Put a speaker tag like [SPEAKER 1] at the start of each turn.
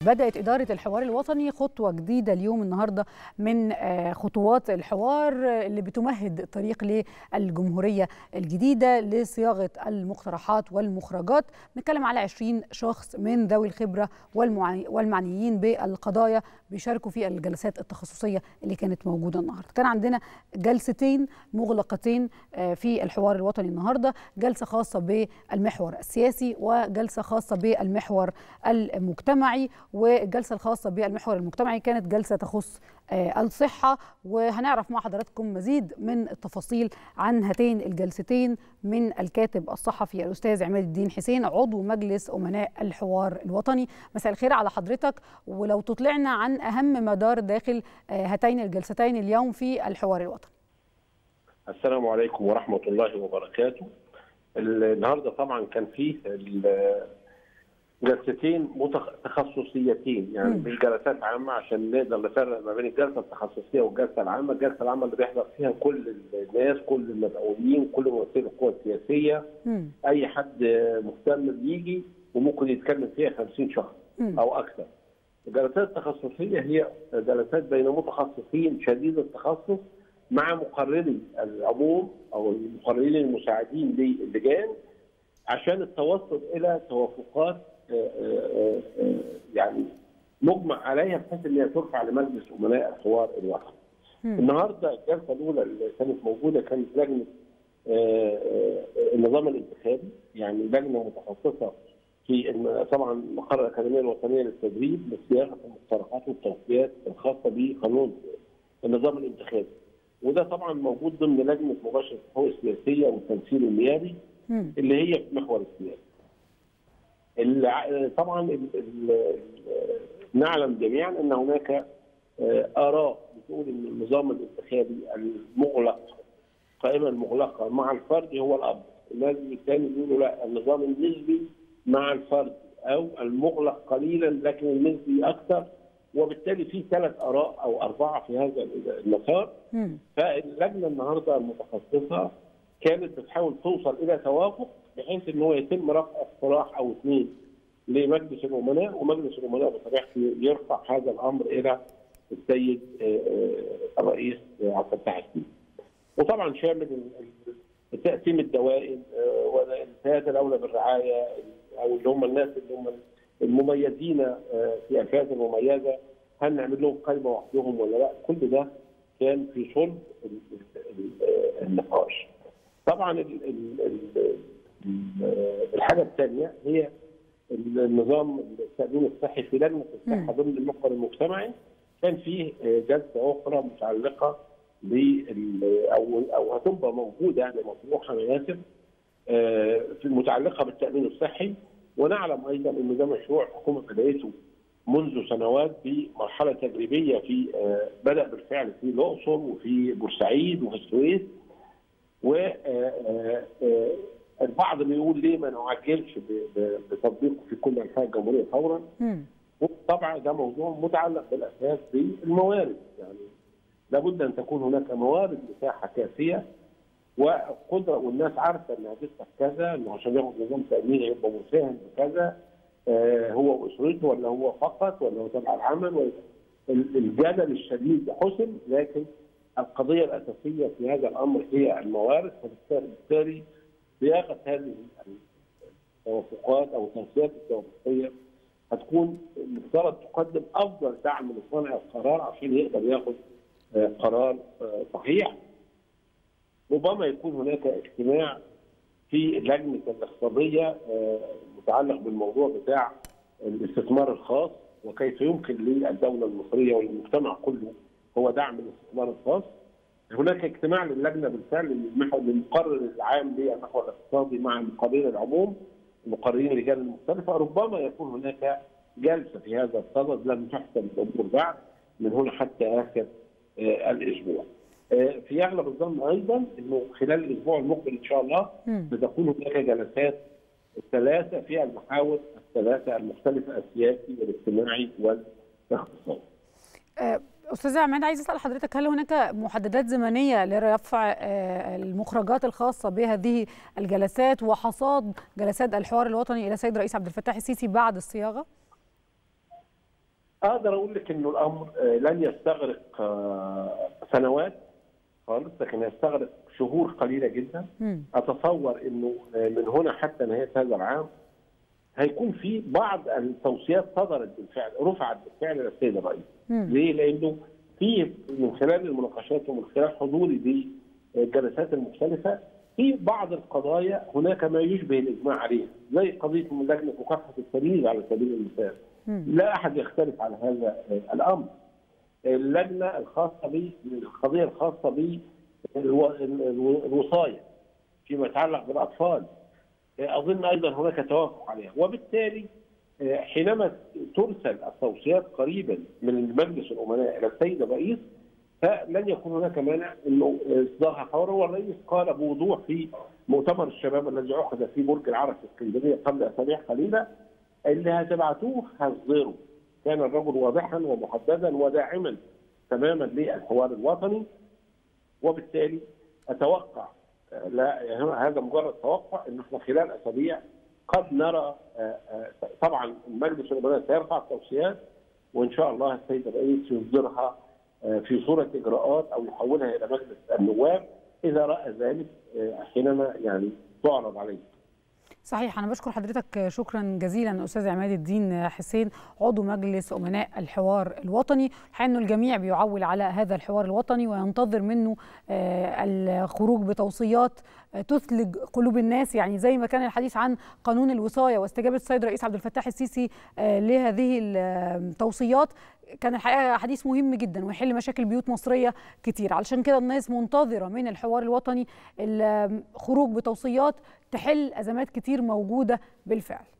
[SPEAKER 1] بدأت إدارة الحوار الوطني خطوة جديدة اليوم النهاردة من خطوات الحوار اللي بتمهد الطريق للجمهورية الجديدة لصياغة المقترحات والمخرجات. نتكلم على 20 شخص من ذوي الخبرة والمعنيين بالقضايا بيشاركوا في الجلسات التخصصية اللي كانت موجودة النهاردة. كان عندنا جلستين مغلقتين في الحوار الوطني النهاردة، جلسة خاصة بالمحور السياسي وجلسة خاصة بالمحور المجتمعي. والجلسة الخاصة بالمحور المجتمعي كانت جلسة تخص الصحة، وهنعرف مع حضراتكم مزيد من التفاصيل عن هاتين الجلستين من الكاتب الصحفي الأستاذ عماد الدين حسين عضو مجلس أمناء الحوار الوطني. مساء الخير على حضرتك، ولو تطلعنا عن أهم مدار داخل هاتين الجلستين اليوم في الحوار الوطني.
[SPEAKER 2] السلام عليكم ورحمة الله وبركاته. النهارده طبعا كان فيه جلستين تخصصيتين، يعني مش جلسات عامه عشان نقدر نفرق ما بين الجلسه التخصصيه والجلسه العامه. الجلسه العامه اللي بيحضر فيها كل الناس، كل المسؤولين، كل ممثلي القوى السياسيه، اي حد مهتم بيجي وممكن يتكلم فيها 50 شخص او اكثر. الجلسات التخصصيه هي جلسات بين متخصصين شديد التخصص مع مقرري العموم او المقررين المساعدين للجان عشان التوصل الى توافقات يعني مجمع عليها بحيث ان هي ترفع لمجلس امناء الحوار الوطني. النهارده الجلسه الاولى اللي كانت موجوده كانت لجنه النظام الانتخابي، يعني لجنه متخصصه في طبعا مقر الاكاديميه الوطنيه للتدريب لصياغه المقترحات والتوصيات الخاصه بقانون النظام الانتخابي. وده طبعا موجود ضمن لجنه مباشره الحقوق السياسيه والتمثيل النيابي اللي هي في المحور السياسي. طبعا نعلم جميعا ان هناك اراء بتقول ان النظام الانتخابي المغلق، القائمه المغلقه مع الفرد هو الافضل. الناس الثاني بيقولوا لا، النظام النسبي مع الفرد او المغلق قليلا لكن النسبي اكثر، وبالتالي في 3 آراء او 4 في هذا المسار. فاللجنه النهارده المتخصصه كانت بتحاول توصل الى توافق بحيث ان هو يتم رفع اقتراح او 2 لمجلس الامناء، ومجلس الامناء بطبيعته يرفع هذا الامر الى السيد الرئيس عبد الفتاح السيسي. وطبعا شامل تقسيم الدوائر والفئات الاولى بالرعايه او اللي هم الناس اللي هم المميزين في الفئات المميزه، هل نعمل لهم قائمه وحدهم ولا لا؟ كل ده كان في صلب النقاش. طبعا الحاجه الثانيه هي النظام التامين الصحي في لجنه الصحه ضمن المحور المجتمعي. كان فيه جلسه اخرى متعلقه او هتبقى موجوده، يعني مطروحه انا اسف، في المتعلقه بالتامين الصحي. ونعلم ايضا ان ده مشروع حكومه بدايته منذ سنوات بمرحله تجريبيه في بدا بالفعل في الاقصر وفي بورسعيد وفي السويس. والبعض بيقول ليه ما نعجلش بتطبيقه في كل انحاء الجمهوريه فورا. طبعا ده موضوع متعلق بالاساس بالموارد، يعني لابد ان تكون هناك موارد مساحه كافيه وقدره، والناس عارفه انها تفتح كذا، انه عشان ياخد نظام تامين يبقى مساهم بكذا، هو واسرته ولا هو فقط ولا هو تبع العمل. الجدل الشديد حسم، لكن القضيه الاساسيه في هذا الامر هي الموارد. فبالتالي صياغه هذه التوافقات او التوصيات التوافقيه هتكون مفترض تقدم افضل دعم لصانع القرار عشان يقدر ياخذ قرار صحيح. ربما يكون هناك اجتماع في لجنه الاقتصاديه متعلق بالموضوع بتاع الاستثمار الخاص وكيف يمكن للدوله المصريه والمجتمع كله هو دعم الاستثمار الخاص. هناك اجتماع للجنه بالفعل للمقرر العام للمحور الاقتصادي مع مقررين العموم، مقررين اللجان المختلفه. ربما يكون هناك جلسه في هذا الصدد لم تحسم الامور بعد من هنا حتى اخر الاسبوع. في اغلب الظن ايضا انه خلال الاسبوع المقبل ان شاء الله ستكون هناك جلسات 3 في المحاور ال3 المختلفه، السياسي والاجتماعي والاقتصادي.
[SPEAKER 1] أستاذ عماد، عايز أسأل حضرتك، هل هناك محددات زمنية لرفع المخرجات الخاصة بهذه الجلسات وحصاد جلسات الحوار الوطني إلى السيد الرئيس عبد الفتاح السيسي بعد الصياغة؟
[SPEAKER 2] اقدر اقول لك انه الامر لن يستغرق سنوات خالص، لكن يستغرق شهور قليله جدا. اتصور انه من هنا حتى نهايه هذا العام هيكون في بعض التوصيات صدرت بالفعل، رفعت بالفعل للسيد الرئيس. ليه؟ لانه في من خلال المناقشات ومن خلال حضوري بالجلسات المختلفه في بعض القضايا هناك ما يشبه الاجماع عليها، زي قضيه لجنه مكافحه التمييز على سبيل المثال. لا احد يختلف على هذا الامر. اللجنه الخاصه القضيه الخاصه بالوصايه فيما يتعلق بالاطفال، اظن ايضا هناك توافق عليها، وبالتالي حينما ترسل التوصيات قريبا من مجلس الامناء الى السيد الرئيس فلن يكون هناك مانع انه اصدارها فورا. والرئيس قال بوضوح في مؤتمر الشباب الذي عقد في برج العرب في اسكندريه قبل اسابيع قليله: اللي هتبعتوه هصدره. كان الرجل واضحا ومحددا وداعما تماما للحوار الوطني، وبالتالي اتوقع، لا هذا مجرد توقع، ان احنا خلال اسابيع قد نرى. طبعا مجلس الامناء سيرفع التوصيات وان شاء الله السيد الرئيس يصدرها في صوره اجراءات او يحولها الى مجلس النواب اذا راى ذلك حينما تعرض عليه.
[SPEAKER 1] صحيح. أنا بشكر حضرتك شكرا جزيلا أستاذ عماد الدين حسين، عضو مجلس أمناء الحوار الوطني. الحقيقة أنه الجميع بيعول على هذا الحوار الوطني وينتظر منه الخروج بتوصيات تثلج قلوب الناس، يعني زي ما كان الحديث عن قانون الوصاية واستجابة السيد الرئيس عبد الفتاح السيسي لهذه التوصيات. كان الحقيقة حديث مهم جدا ويحل مشاكل بيوت مصرية كتير. علشان كده الناس منتظرة من الحوار الوطني الخروج بتوصيات تحل أزمات كتير موجودة بالفعل.